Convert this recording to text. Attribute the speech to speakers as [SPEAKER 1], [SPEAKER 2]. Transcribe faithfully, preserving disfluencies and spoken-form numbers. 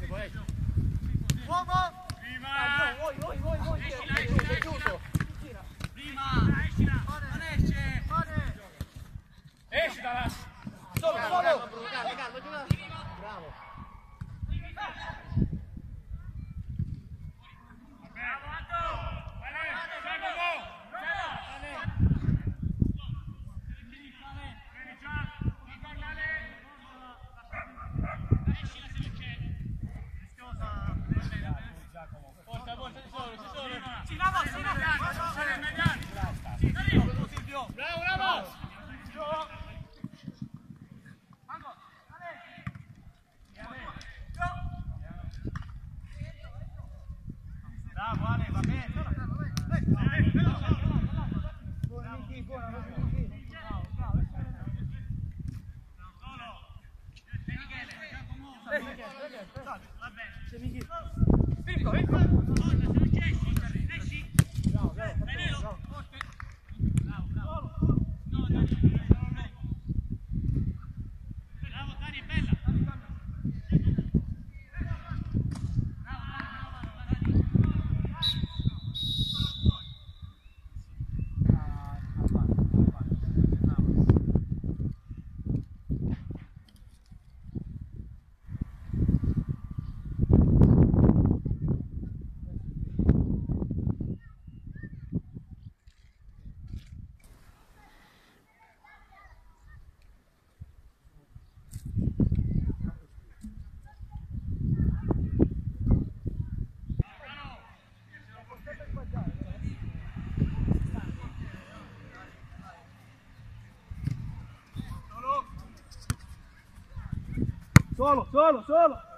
[SPEAKER 1] Uomo!
[SPEAKER 2] Prima!
[SPEAKER 1] Voi, voi, voi, voi! È chiuso!
[SPEAKER 2] Prima! Escila! Non esce! Esci da là!
[SPEAKER 1] Solo, solo! Calma, calma, calma! Bravo!
[SPEAKER 2] Bravo, Anto! Vale! Salvo go! Bravo, bravo! Bravo Ale, va bene.
[SPEAKER 1] Buona Michi, buona, buona Michi. Bravo, bravo.
[SPEAKER 2] C'è Michi.
[SPEAKER 1] Filippo, Filippo.
[SPEAKER 2] Esci.
[SPEAKER 1] Bravo, bravo. Bravo.
[SPEAKER 2] Bravo, bravo. No, Dani, bravo, Dani, è bella.
[SPEAKER 1] Solo, solo, solo!